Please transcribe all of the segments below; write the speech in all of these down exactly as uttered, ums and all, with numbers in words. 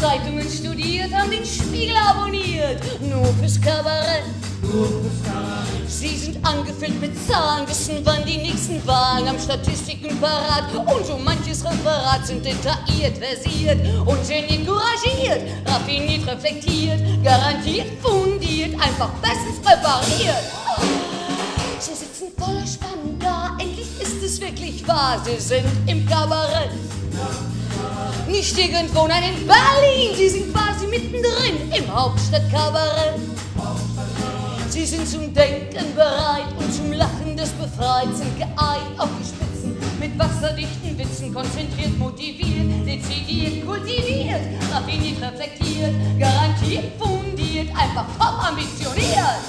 Zeitungen studiert, haben den Spiegel abonniert. Nur fürs Kabarett. Nur fürs Kabarett. Sie sind angefüllt mit Zahlen, wissen, wann die nächsten Wahlen, haben Statistiken parat. Und so manches Referat sind detailliert, versiert und geniert, couragiert, raffiniert, reflektiert, garantiert, fundiert, einfach bestens präpariert. Sie sitzen voller Spannung da, endlich ist es wirklich wahr, sie sind im Kabarett. Nicht irgendwo, nein, in Berlin, sie sind quasi mittendrin im Hauptstadtkabarett. Sie sind zum Denken bereit und zum Lachen des befreit, sind geeilt auf die Spitzen, mit wasserdichten Witzen, konzentriert, motiviert, dezidiert, kultiviert, raffiniert, reflektiert, garantiert, fundiert, einfach top ambitioniert.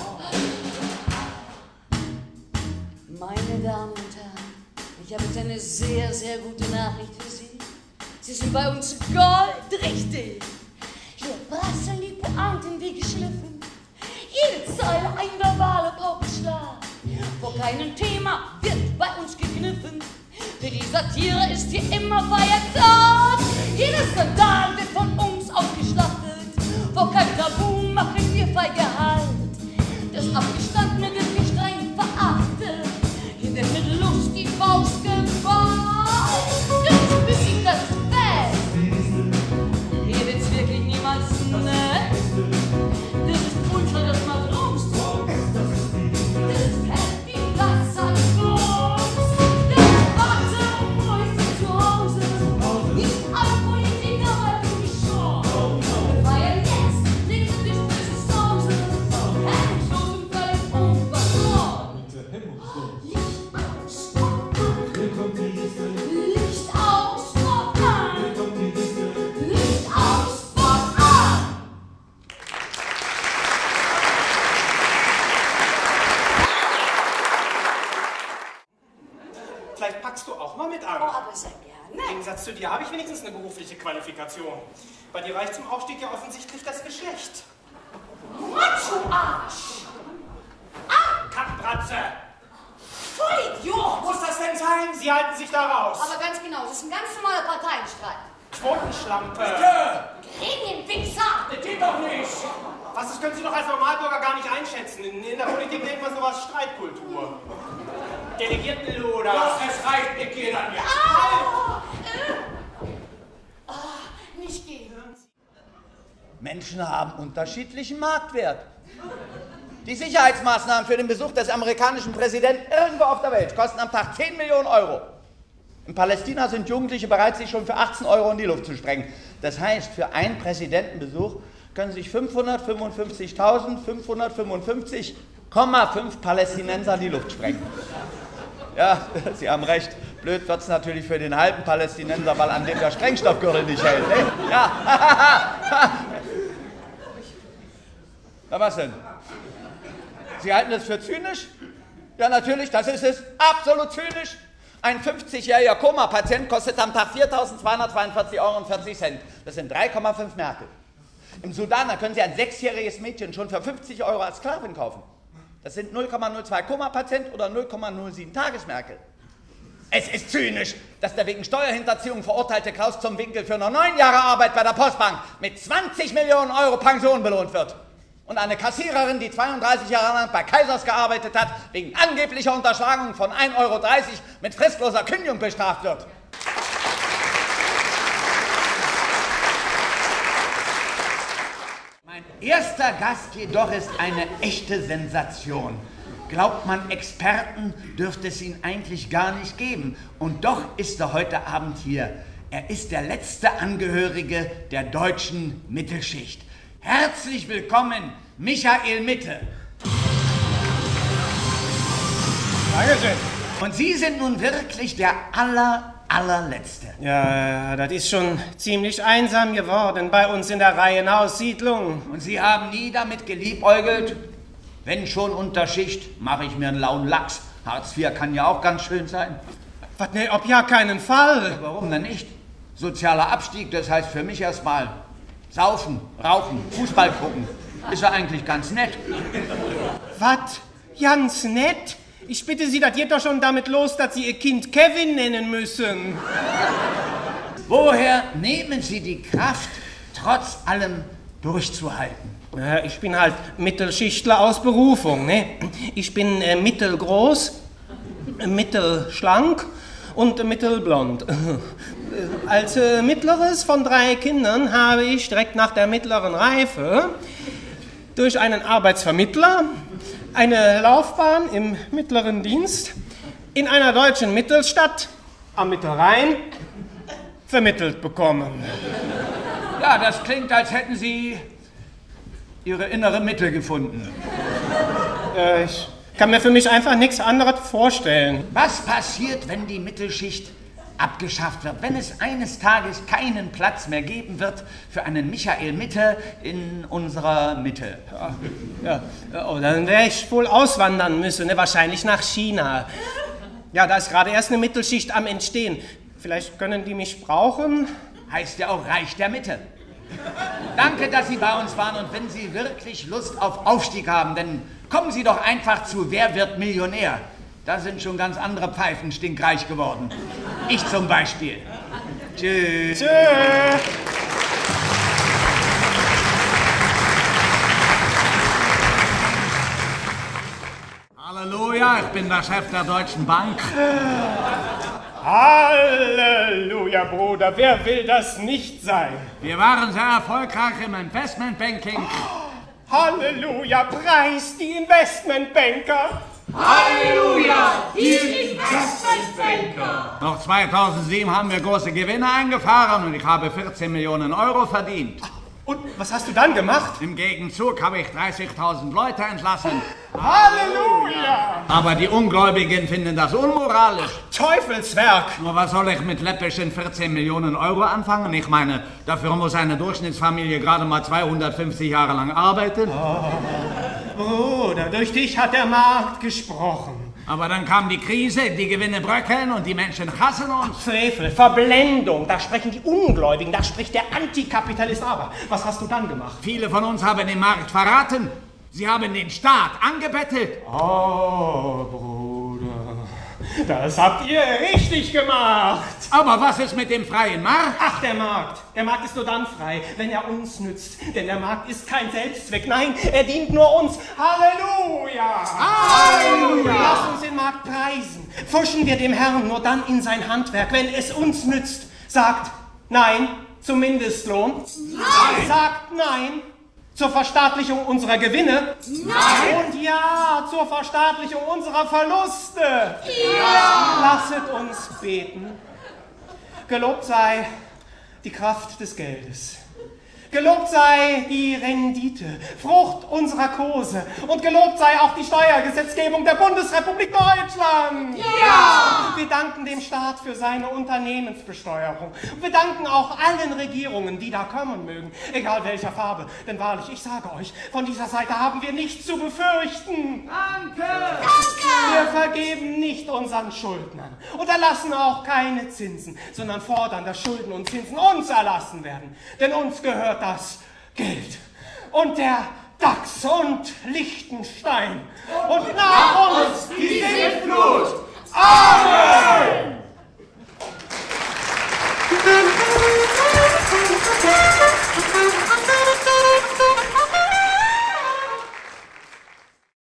Meine Damen und Herren, ich habe jetzt eine sehr, sehr gute Nachricht für Sie. Sie sind bei uns goldrichtig. Hier prasseln die Pointen wie geschliffen. Jede Zeile ein verbaler Paukenschlag. Vor keinem Thema wird bei uns gekniffen. Für die Satire ist hier immer Feiertag. Jeder Skandal wird von uns ausgeschlachtet. Vor keinem Tabu machen wir feige Halt. Das Abgestandene wird nicht streng verachtet. Hier wird mit Lust die Faust geballt. Jetzt bis ich das fest. Hier wird's wirklich niemals nett. Das ist ultra, das macht Lust. Das ist happy, das hat Lust. Das warte und Mäuschen zu Hause. Nicht alle Politiker halten die Show. Wir feiern jetzt, links und nicht böse Soße. Hemmungslos und völlig unversorgt. Licht aus, Licht aus, voran! Licht aus, voran! Vielleicht packst du auch mal mit an. Oh, aber sehr Im gerne. Gegensatz zu dir habe ich wenigstens eine berufliche Qualifikation. Bei dir reicht zum Aufstieg ja offensichtlich das Geschlecht. Macho-Arsch! Kackbratze! Vollidiot! Muss das denn sein? Sie halten sich da raus. Aber ganz genau, das ist ein ganz normaler Parteienstreit. Quotenschlampe. Gremienwichser! Das geht doch nicht. Was, das können Sie doch als Normalbürger gar nicht einschätzen. In, in der Politik nennt man sowas Streitkultur. Delegiertenluder. Es reicht, ich gehe dann jetzt. Ah! Äh. Ah, nicht gehen. Menschen haben unterschiedlichen Marktwert. Die Sicherheitsmaßnahmen für den Besuch des amerikanischen Präsidenten irgendwo auf der Welt kosten am Tag zehn Millionen Euro. In Palästina sind Jugendliche bereit, sich schon für achtzehn Euro in die Luft zu sprengen. Das heißt, für einen Präsidentenbesuch können sich fünfhundertfünfundfünfzigtausendfünfhundertfünfundfünfzig Komma fünf Palästinenser in die Luft sprengen. Ja, Sie haben recht. Blöd wird es natürlich für den halben Palästinenser, weil an dem der Sprengstoffgürtel nicht hält. Ne? Ja. Na was denn? Sie halten es für zynisch? Ja, natürlich, das ist es. Absolut zynisch. Ein fünfzigjähriger Koma-Patient kostet am Tag viertausendzweihundertzweiundvierzig Euro und vierzig Cent. Das sind drei Komma fünf Märkte. Im Sudan, da können Sie ein sechsjähriges Mädchen schon für fünfzig Euro als Sklavin kaufen. Das sind null Komma null zwei Koma-Patient oder null Komma null sieben Tagesmärkte. Es ist zynisch, dass der wegen Steuerhinterziehung verurteilte Klaus zum Winkel für nur neun Jahre Arbeit bei der Postbank mit zwanzig Millionen Euro Pension belohnt wird. Und eine Kassiererin, die zweiunddreißig Jahre lang bei Kaisers gearbeitet hat, wegen angeblicher Unterschlagung von ein Euro dreißig mit fristloser Kündigung bestraft wird. Mein erster Gast jedoch ist eine echte Sensation. Glaubt man, Experten dürfte es ihn eigentlich gar nicht geben. Und doch ist er heute Abend hier. Er ist der letzte Angehörige der deutschen Mittelschicht. Herzlich willkommen, Michael Mitte. Dankeschön. Und Sie sind nun wirklich der aller, allerletzte. Ja, das ist schon ziemlich einsam geworden bei uns in der Reihenhaussiedlung. Und Sie haben nie damit geliebäugelt? Wenn schon Unterschicht, mache ich mir einen lauen Lachs. Hartz vier kann ja auch ganz schön sein. Was, ne, ob ja keinen Fall. Ja, warum denn nicht? Sozialer Abstieg, das heißt für mich erstmal saufen, rauchen, Fußball gucken. Ist ja eigentlich ganz nett. Was? Ganz nett? Ich bitte Sie, das geht doch schon damit los, dass Sie Ihr Kind Kevin nennen müssen. Woher nehmen Sie die Kraft, trotz allem durchzuhalten? Ja, ich bin halt Mittelschichtler aus Berufung. Ne? Ich bin äh, mittelgroß, äh, mittelschlank und äh, mittelblond. Als äh, mittleres von drei Kindern habe ich direkt nach der mittleren Reife durch einen Arbeitsvermittler eine Laufbahn im mittleren Dienst in einer deutschen Mittelstadt am Mittelrhein vermittelt bekommen. Ja, das klingt, als hätten Sie Ihre innere Mitte gefunden. Äh, ich kann mir für mich einfach nichts anderes vorstellen. Was passiert, wenn die Mittelschicht abgeschafft wird, wenn es eines Tages keinen Platz mehr geben wird für einen Michael Mitte in unserer Mitte? Ja, ja, oh, dann werde ich wohl auswandern müssen, ne? Wahrscheinlich nach China. Ja, da ist gerade erst eine Mittelschicht am Entstehen. Vielleicht können die mich brauchen. Heißt ja auch Reich der Mitte. Danke, dass Sie bei uns waren, und wenn Sie wirklich Lust auf Aufstieg haben, dann kommen Sie doch einfach zu Wer wird Millionär? Da sind schon ganz andere Pfeifen stinkreich geworden. Ich zum Beispiel. Tschüss. Tschüss. Halleluja, ich bin der Chef der Deutschen Bank. Halleluja, Bruder. Wer will das nicht sein? Wir waren sehr erfolgreich im Investmentbanking. Halleluja, preis die Investmentbanker. Halleluja, die Investmentbanker! Noch zweitausendsieben haben wir große Gewinne eingefahren und ich habe vierzehn Millionen Euro verdient. Und was hast du dann gemacht? Im Gegenzug habe ich dreißigtausend Leute entlassen. Halleluja! Aber die Ungläubigen finden das unmoralisch. Teufelswerk! Nur was soll ich mit läppischen vierzehn Millionen Euro anfangen? Ich meine, dafür muss eine Durchschnittsfamilie gerade mal zweihundertfünfzig Jahre lang arbeiten. Oh, Bruder, durch dich hat der Markt gesprochen. Aber dann kam die Krise, die Gewinne bröckeln und die Menschen hassen uns. Frevel, Verblendung, da sprechen die Ungläubigen, da spricht der Antikapitalist. Aber was hast du dann gemacht? Viele von uns haben den Markt verraten. Sie haben den Staat angebettelt. Oh, Bruder, das habt ihr richtig gemacht. Aber was ist mit dem freien Markt? Ach, der Markt. Der Markt ist nur dann frei, wenn er uns nützt. Denn der Markt ist kein Selbstzweck. Nein, er dient nur uns. Halleluja! Halleluja! Lass uns den Markt preisen. Pfuschen wir dem Herrn nur dann in sein Handwerk, wenn es uns nützt. Sagt Nein zum Mindestlohn. Nein! Sagt Nein zur Verstaatlichung unserer Gewinne. Nein! Und ja, zur Verstaatlichung unserer Verluste. Ja! Lasset uns beten. Gelobt sei die Kraft des Geldes. Gelobt sei die Rendite, Frucht unserer Kose. Und gelobt sei auch die Steuergesetzgebung der Bundesrepublik Deutschland. Ja! Wir danken dem Staat für seine Unternehmensbesteuerung. Und wir danken auch allen Regierungen, die da kommen mögen, egal welcher Farbe. Denn wahrlich, ich sage euch, von dieser Seite haben wir nichts zu befürchten. Danke! Danke! Wir vergeben nicht unseren Schuldnern und erlassen auch keine Zinsen, sondern fordern, dass Schulden und Zinsen uns erlassen werden. Denn uns gehört das Geld und der DAX und Liechtenstein und nach uns die Sintflut. Amen!